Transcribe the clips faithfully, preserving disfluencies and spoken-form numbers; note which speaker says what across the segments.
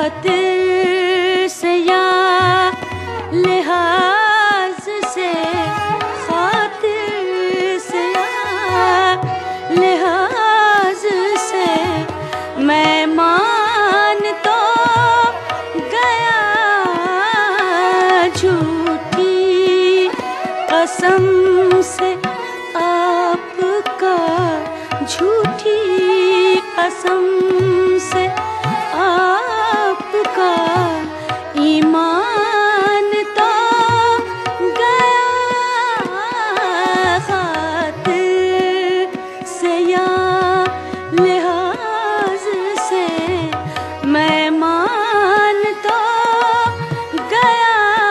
Speaker 1: खातिर से या लिहाज से, खातिर से या लिहाज से मैं मान तो गया, झूठी कसम से आपका, झूठी कसम से आपका ईमान तो गया, खातिर से या लिहाज से मैं मान तो गया।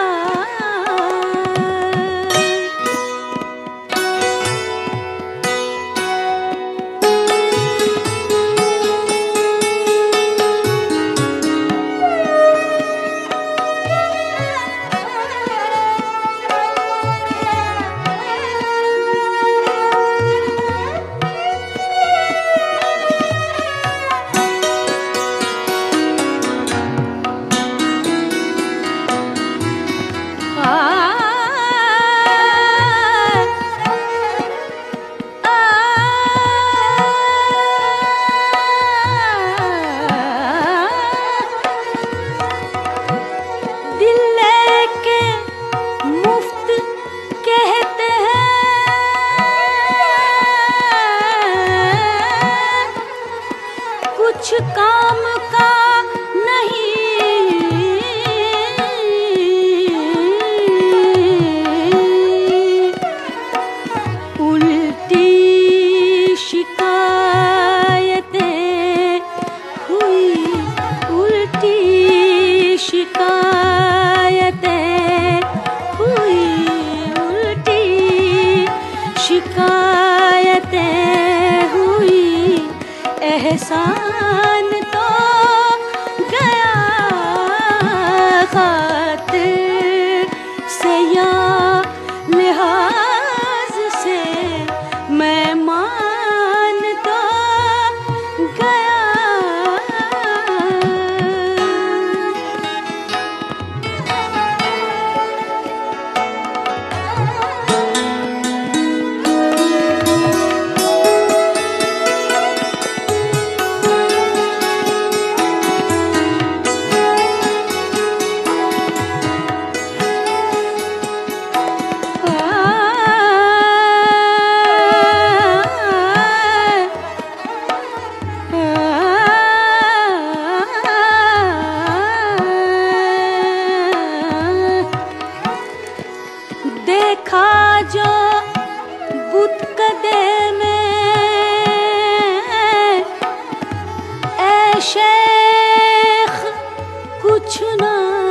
Speaker 1: कुछ काम का नहीं, उल्टी शिकायतें हुई, उल्टी शिकायतें हुई, उल्टी शिकायतें हुई, एहसान तो गया, खातिर से या लिहाज से मैं मान तो गया। देखा जो बुतकदे में ऐ शेख कुछ ना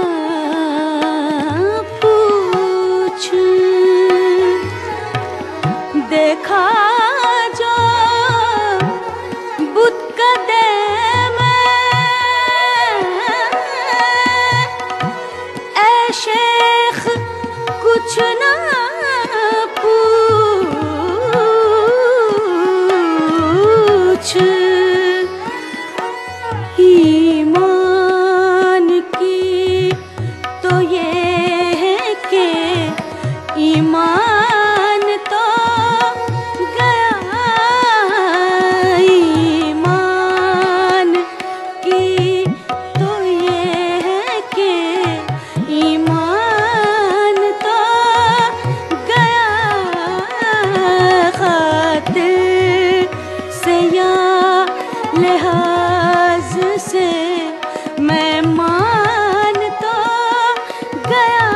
Speaker 1: पूछ, देखा जो बुतकदे में ऐ शेख कुछ ना पूछ, ईमान की तो ये है कि ईमान तो गया, ईमान की तो ये है कि ईमान तो गया, खातिर से या लिहाज से मैं मान तो गया।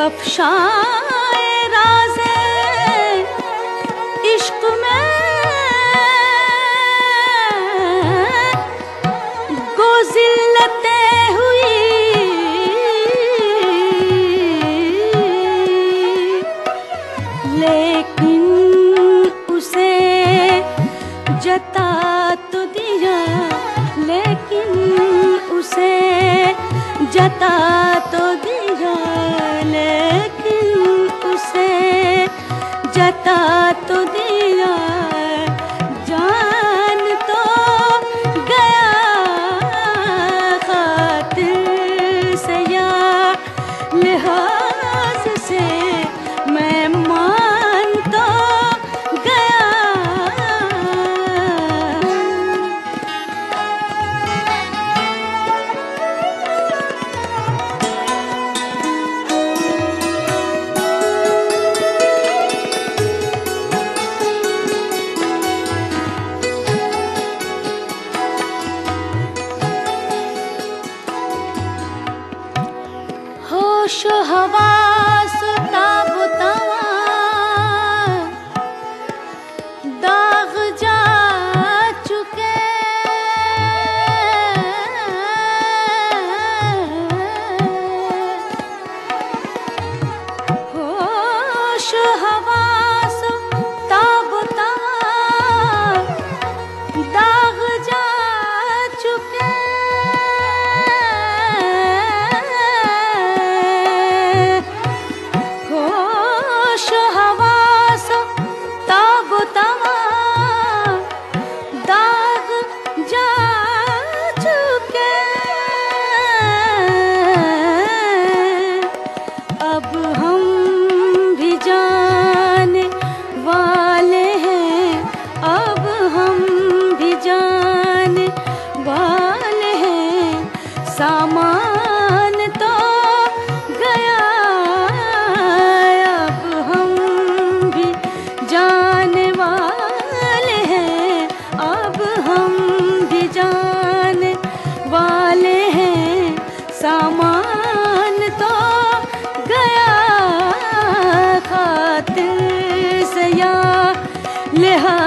Speaker 1: अफशाए राज़े इश्क में गोज़िल्लतें हुई, लेकिन उसे जता तो दिया, लेकिन उसे जता तो दिया, लेकिन उसे जता तो दिया। जान तो गया खातिर से या लिहाज से, मैं मान तो गया। होश हवास ताब तवा दाग जा चुके, होश हवास ताब तवा दाग जा चुके। होश हवास ताब तवा दाग जा चुके। अब हम भी जाने वाले हैं, अब हम भी जाने वाले हैं। सामान तो गया, अब हम भी जाने वाले हैं, अब हम भी जाने वाले हैं। सामान तो गया खातिर से या लिहाज